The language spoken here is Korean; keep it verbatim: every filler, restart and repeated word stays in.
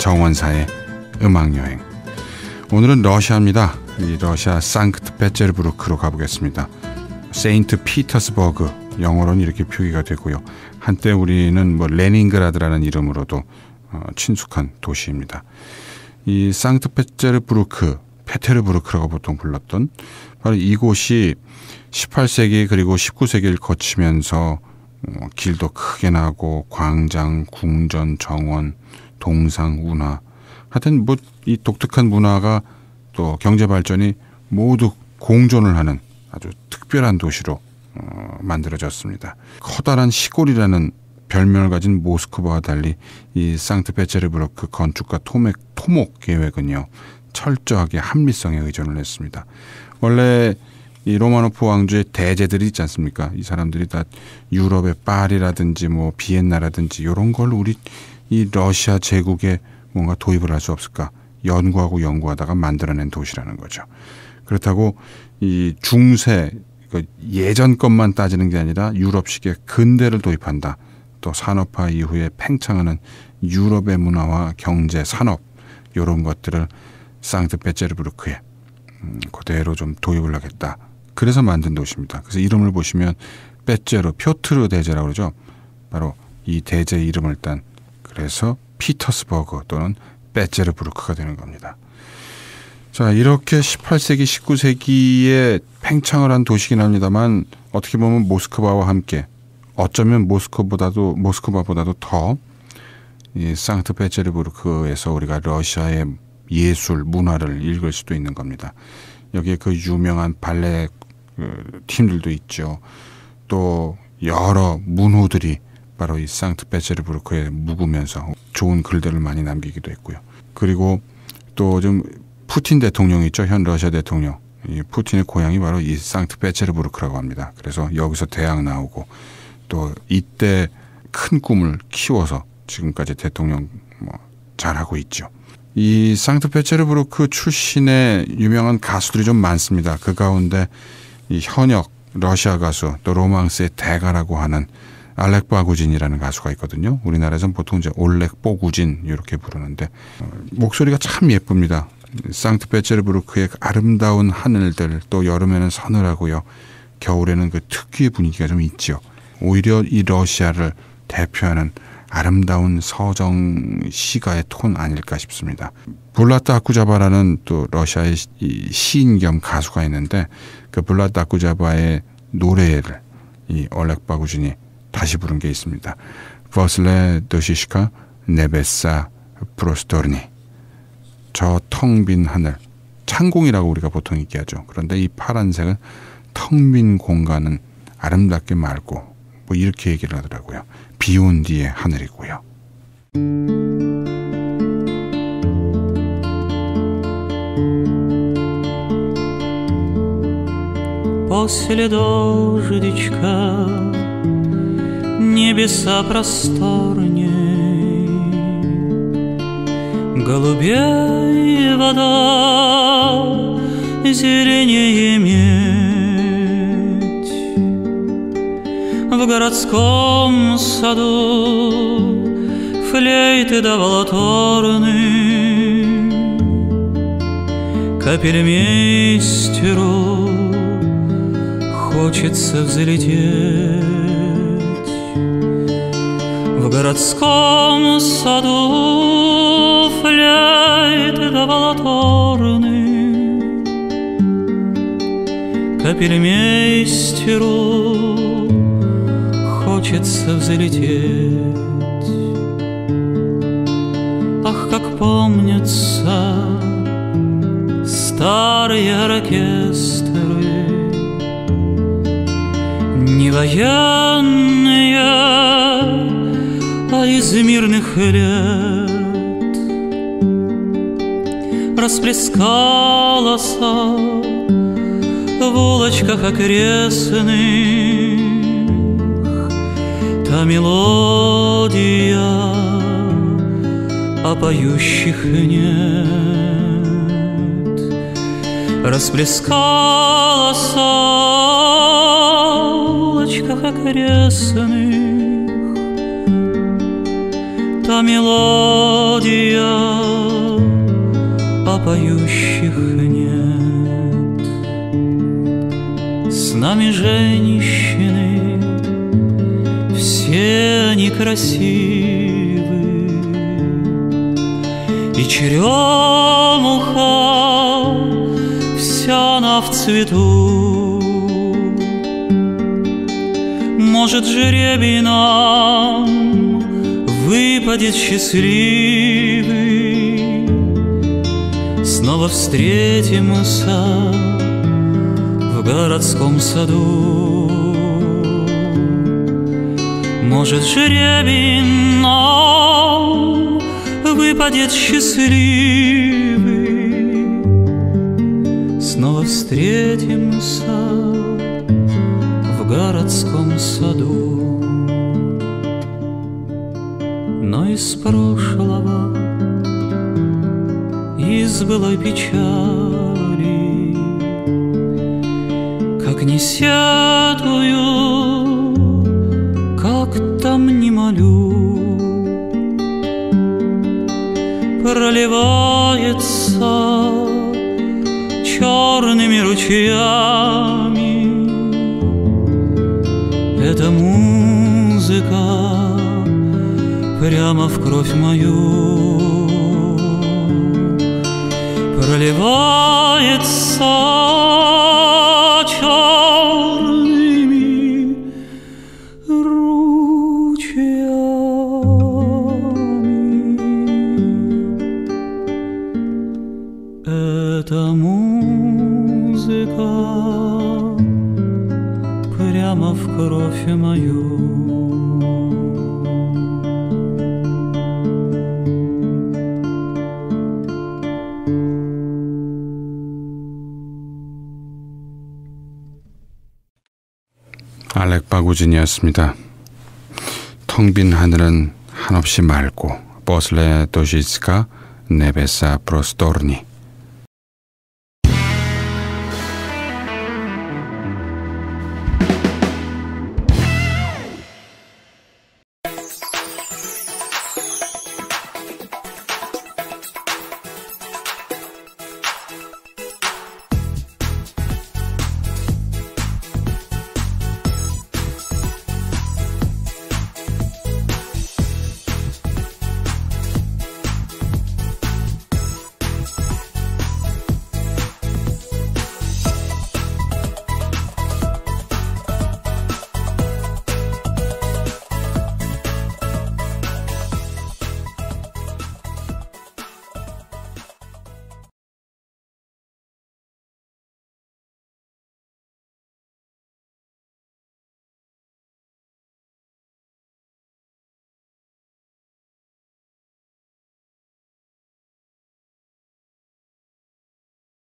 정원사의 음악여행. 오늘은 러시아입니다. 이 러시아 상크트페테르부르크로 가보겠습니다. 세인트 피터스버그, 영어로는 이렇게 표기가 되고요. 한때 우리는 뭐 레닌그라드라는 이름으로도 어, 친숙한 도시입니다. 이 상크트페테르부르크, 페테르부르크라고 보통 불렀던 바로 이곳이 십팔 세기 그리고 십구 세기를 거치면서 어, 길도 크게 나고 광장, 궁전, 정원, 동상, 운하, 하여튼 뭐 이 독특한 문화가 또 경제 발전이 모두 공존을 하는 아주 특별한 도시로 어, 만들어졌습니다. 커다란 시골이라는 별명을 가진 모스크바와 달리 이 상트페테르부르크 건축가 토맥, 토목 계획은요, 철저하게 합리성에 의존을 했습니다. 원래 이 로마노프 왕조의 대제들이 있지 않습니까? 이 사람들이 다 유럽의 파리라든지 뭐 비엔나라든지 이런 걸 우리 이 러시아 제국에 뭔가 도입을 할 수 없을까 연구하고 연구하다가 만들어낸 도시라는 거죠. 그렇다고 이 중세, 예전 것만 따지는 게 아니라 유럽식의 근대를 도입한다. 또 산업화 이후에 팽창하는 유럽의 문화와 경제, 산업 이런 것들을 상트페테르부르크에 음, 그대로 좀 도입을 하겠다. 그래서 만든 도시입니다. 그래서 이름을 보시면 빼제로, 표트르 대제라고 그러죠. 바로 이 대제 이름을 딴, 그래서 피터스버그 또는 페테르부르크가 되는 겁니다. 자, 이렇게 십팔 세기, 십구 세기에 팽창을 한 도시긴 합니다만 어떻게 보면 모스크바와 함께 어쩌면 모스크바보다도 모스크바보다도 더 이 상트페테르부르크에서 우리가 러시아의 예술, 문화를 읽을 수도 있는 겁니다. 여기에 그 유명한 발레 그 팀들도 있죠. 또 여러 문호들이 바로 이 상트페테르부르크에 묵으면서 좋은 글들을 많이 남기기도 했고요. 그리고 또 좀 푸틴 대통령이 있죠. 현 러시아 대통령. 이 푸틴의 고향이 바로 이 상트페테르부르크라고 합니다. 그래서 여기서 대학 나오고 또 이때 큰 꿈을 키워서 지금까지 대통령 뭐 잘하고 있죠. 이 상트페테르부르크 출신의 유명한 가수들이 좀 많습니다. 그 가운데 이 현역 러시아 가수, 또 로망스의 대가라고 하는 알렉 바구진이라는 가수가 있거든요. 우리나라에서는 보통 이제 올렉 보구진 이렇게 부르는데 어, 목소리가 참 예쁩니다. 상트페테르부르크의 아름다운 하늘들, 또 여름에는 서늘하고요. 겨울에는 그 특유의 분위기가 좀 있죠. 오히려 이 러시아를 대표하는 아름다운 서정 시가의 톤 아닐까 싶습니다. 블라타 아쿠자바라는 또 러시아의 시인 겸 가수가 있는데 그 블라타 아쿠자바의 노래를 이 올렉 바구진이 다시 부른 게 있습니다. 버슬레 더시시카 네베사 프로스토르니. 저 텅 빈 하늘, 창공이라고 우리가 보통 얘기하죠. 그런데 이 파란색은 텅 빈 공간은 아름답게 맑고 뭐 이렇게 얘기를 하더라고요. 비 온 뒤의 하늘이고요. После дождичка небеса просторней, голубей вода, зеленее медь. В городском саду флейты да волторны капельмейстеру хочется взлететь. В городском саду флейты да волторны капельмейстеру хочется взлететь. Ах, как помнятся старые оркестры, не военные, а из мирных лет. Расплескалась в улочках окрестных та мелодия, а поющих нет. Расплескалась в улочках окрестных та мелодия, поющих нет. С нами женщины, все они красивы, и черемуха вся она в цвету. Может, жребий нам выпадет счастливый, снова встретимся в городском саду. Может, жребий нам выпадет счастливый, снова встретимся в городском саду. Но из прошлого, из былой печали, как не сетую, как там не молю, проливается черными ручьями эта музыка прямо в кровь мою. Проливается черными ручьями эта музыка прямо в кровь мою. 알렉 바구진이었습니다. 텅 빈 하늘은 한없이 맑고 버슬레 도시스카 네베사 프로스토르니